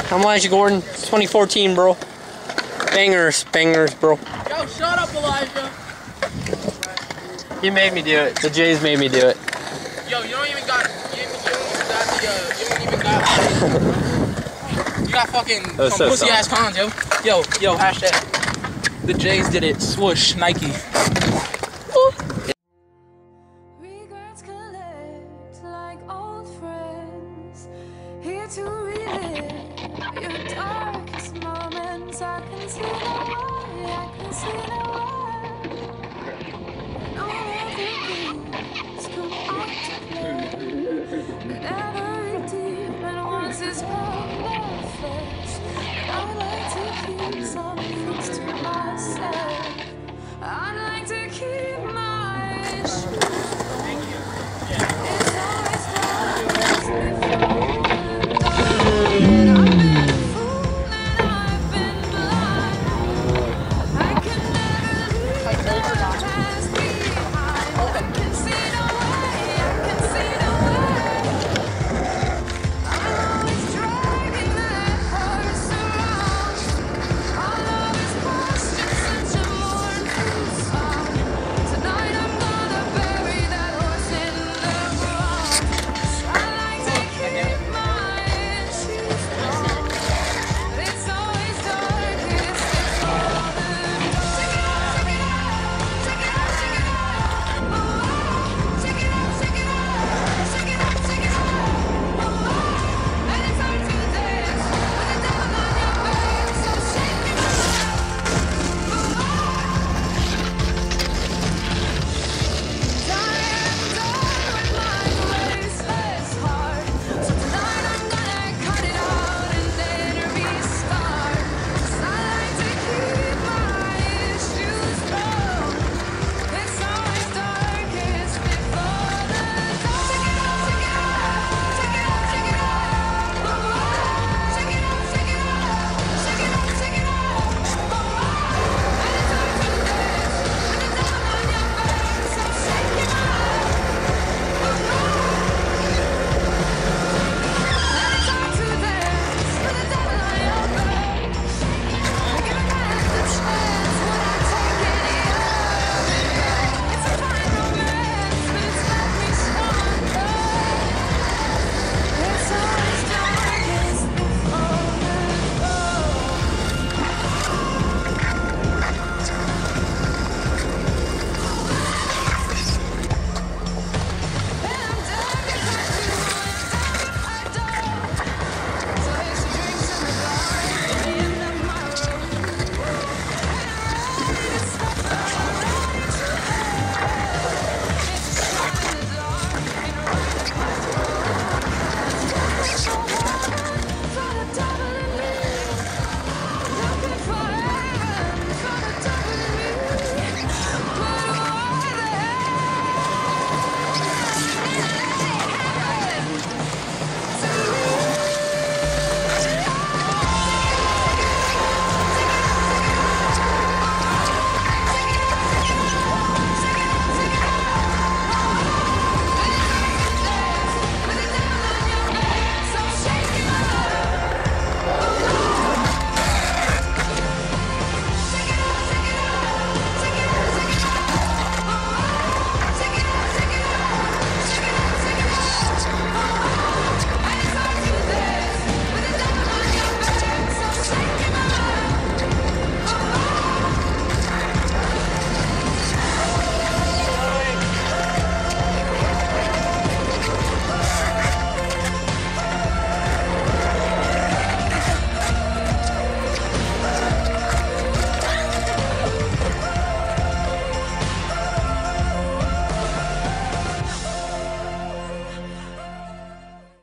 I'm Elijah Gordon, 2014, bro. Bangers, bro. Yo, shut up, Elijah. He made me do it. The Jays made me do it. Yo, you don't even got you got fucking some pussy ass cons, yo. Yo, hashtag. The Jays did it. Swoosh, Nike. Regrets collect like old friends. Here to relive your darkest moments. I can see the way, I can see the